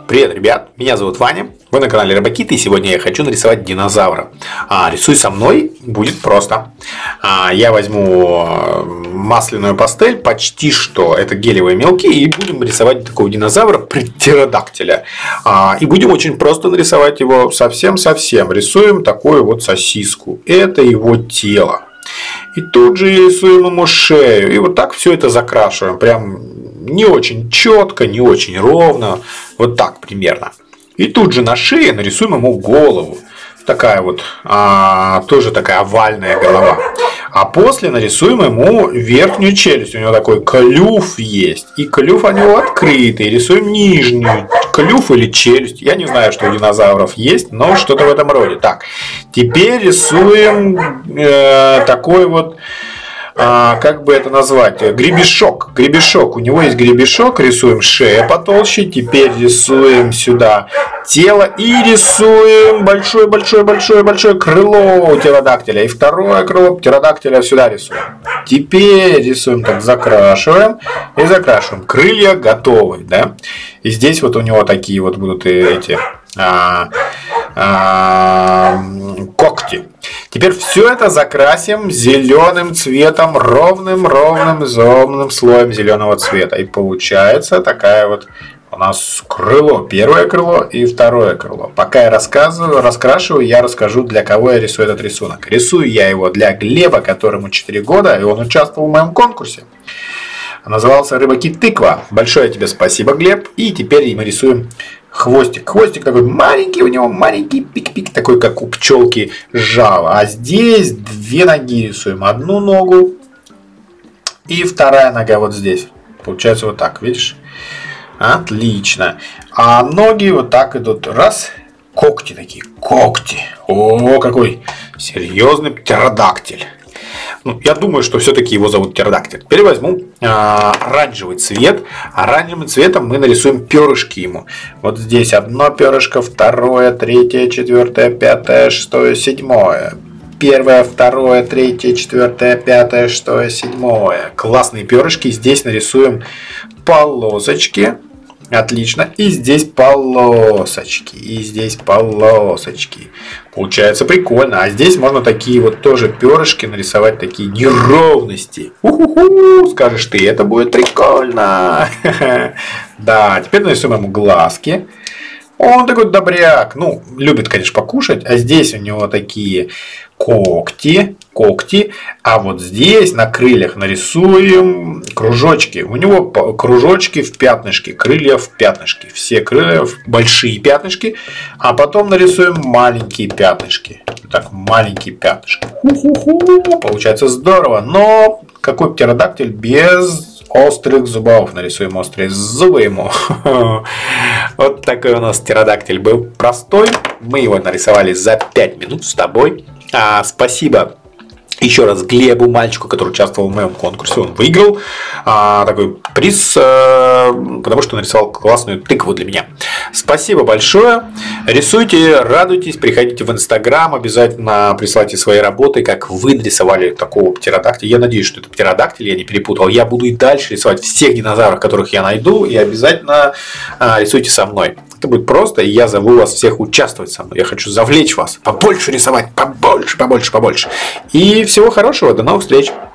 Привет, ребят! Меня зовут Ваня, вы на канале Рыбакит, и сегодня я хочу нарисовать динозавра. Рисуй со мной, будет просто. Я возьму масляную пастель, почти что это гелевые мелки, и будем рисовать такого динозавра, птеродактиля. И будем очень просто нарисовать его совсем-совсем. Рисуем такую вот сосиску. Это его тело. И тут же рисуем ему шею. И вот так все это закрашиваем. Прям не очень четко, не очень ровно. Вот так примерно. И тут же на шее нарисуем ему голову. Такая вот, тоже такая овальная голова. А после нарисуем ему верхнюю челюсть. У него такой клюв есть. И клюв у него открытый. Рисуем нижнюю клюв или челюсть. Я не знаю, что у динозавров есть, но что-то в этом роде. Так, теперь рисуем такой вот, как бы это назвать, гребешок. Гребешок. У него есть гребешок. Рисуем шею потолще. Теперь рисуем сюда тело. И рисуем большое крыло у птеродактиля. И второе крыло птеродактиля сюда рисуем. Теперь рисуем так, закрашиваем. И закрашиваем. Крылья готовы. Да? И здесь вот у него такие вот будут эти когти. Теперь все это закрасим зеленым цветом, ровным слоем зеленого цвета. И получается такая вот у нас крыло. Первое крыло и второе крыло. Пока я раскрашиваю, я расскажу, для кого я рисую этот рисунок. Рисую я его для Глеба, которому 4 года, и он участвовал в моем конкурсе. Назывался «Рыбакит тыква». Большое тебе спасибо, Глеб. И теперь мы рисуем хвостик. Хвостик такой маленький, у него маленький пик-пик, такой как у пчелки жало. А здесь 2 ноги рисуем. Одну ногу и вторая нога вот здесь. Получается вот так, видишь? Отлично. А ноги вот так идут. Раз. Когти такие. Когти. О, какой серьезный птеродактиль. Ну, я думаю, что все-таки его зовут птеродактиль. Теперь возьму оранжевый цвет. Оранжевым цветом мы нарисуем перышки ему. Вот здесь одно перышко, второе, третье, четвертое, пятое, шестое, седьмое. Первое, второе, третье, четвертое, пятое, шестое, седьмое. Классные перышки. Здесь нарисуем полосочки. Отлично. И здесь полосочки. И здесь полосочки. Получается прикольно. А здесь можно такие вот тоже перышки нарисовать, такие неровности. У-ху-ху, скажешь ты, это будет прикольно. Да, теперь нарисуем ему глазки. Он такой добряк. Ну, любит, конечно, покушать. А здесь у него такие когти. А вот здесь на крыльях нарисуем кружочки. У него кружочки в пятнышке. Крылья в пятнышке. Все крылья в большие пятнышки. А потом нарисуем маленькие пятнышки. Так, маленькие пятнышки. Получается здорово. Но какой птеродактиль без острых зубов? Нарисуем острые зубы ему. Вот такой у нас птеродактиль был простой. Мы его нарисовали за 5 минут с тобой. Спасибо еще раз Глебу, мальчику, который участвовал в моем конкурсе. Он выиграл такой приз, потому что нарисовал классную тыкву для меня. Спасибо большое. Рисуйте, радуйтесь, приходите в Инстаграм. Обязательно присылайте свои работы, как вы нарисовали такого птеродактиля. Я надеюсь, что это птеродактиль, я не перепутал. Я буду и дальше рисовать всех динозавров, которых я найду. И обязательно рисуйте со мной. Это будет просто, и я зову вас всех участвовать со мной. Я хочу завлечь вас, побольше рисовать, побольше. И всего хорошего, до новых встреч!